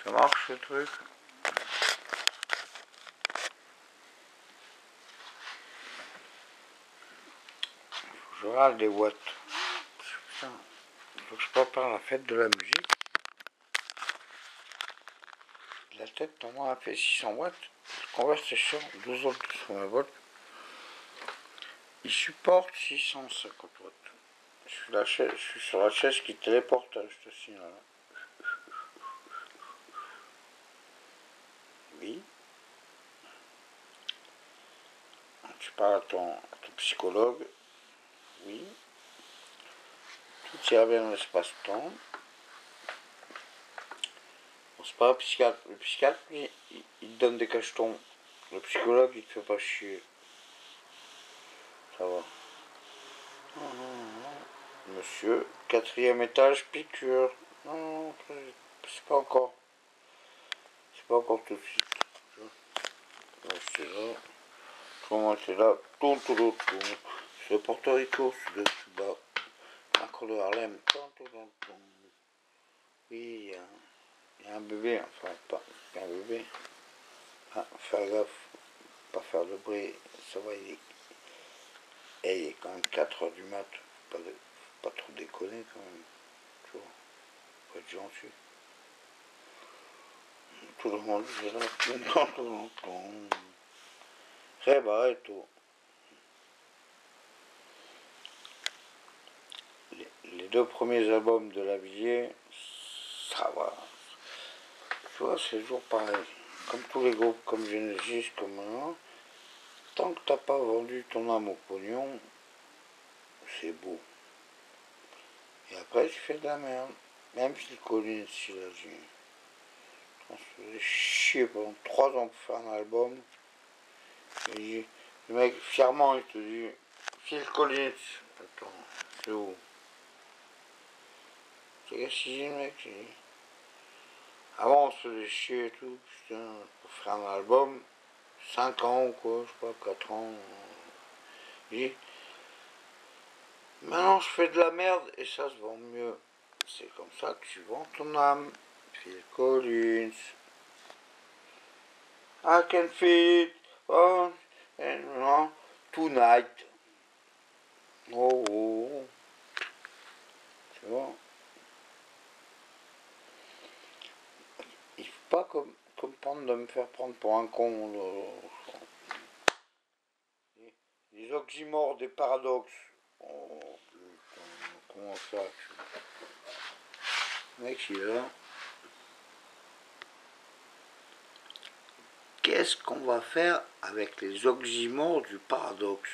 Ça marche ce truc? Je râle des watts. Putain, il faut que je prépare la fête de la musique. La tête, normalement, a fait 600 watts. Le convertisseur, 12 volts, 220 volts. Il supporte 650 watts. Je suis sur la chaise qui téléporte, je te signale. Oui. Tu parles à ton psychologue. Oui. Tout ira bien dans l'espace-temps. Bon, c'est pas un psychiatre. Le psychiatre, lui, il te donne des cachetons. Le psychologue, il te fait pas chier. Ça va. Non, non, non. Monsieur, 4e étage, piqûre. Non, non, c'est pas encore. C'est pas encore tout de suite. C'est là. Comment c'est là? Tout. C'est Porto Rico, c'est de Cuba. Encore de Harlem. Oui, il y a un bébé, enfin pas un bébé. Ah, faire gaffe, pas faire de bruit, ça va, il est quand même 4 h du mat, pas trop déconner quand même, tu vois, faut être gentil. Tout le monde est là, très bas et tout. Les 2 premiers albums de La Villiers, ça va. Tu vois, c'est toujours pareil. Comme tous les groupes, comme Genesis, comme maintenant, tant que t'as pas vendu ton âme au pognon, c'est beau. Et après, tu fais de la merde. Même si Collins, il a dit, on se faisait chier pendant 3 ans pour faire un album. Et le mec, fièrement, il te dit, Phil Collins. Attends, c'est où? C'est qu'est-ce qu'il dit, le mec? Avant, on se faisait chier et tout, putain, pour faire un album. 5 ans ou quoi, je sais pas, 4 ans. Il dit, maintenant je fais de la merde et ça se vend mieux. C'est comme ça que tu vends ton âme. Phil Collins. I can feel it on and tonight. Oh. Tu vois? Il faut pas comme de me faire prendre pour un con. Les oxymores des paradoxes. Oh putain, comment ça? Le mec il est là. Qu'est-ce qu'on va faire avec les oxymores du paradoxe?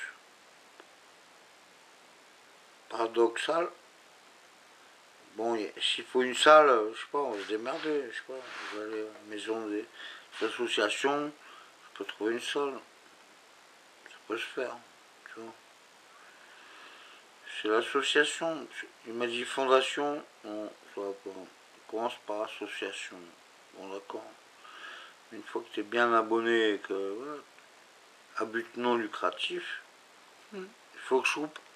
Paradoxal. Bon, s'il faut une salle, je sais pas, on va se démerder, je sais pas, on va aller à la maison des associations, je peux trouver une salle. Ça peut se faire, tu vois. C'est l'association. Il m'a dit fondation, non, ça va pas. On commence par association. Bon d'accord. Une fois que tu es bien abonné et que voilà, à but non lucratif, il faut que je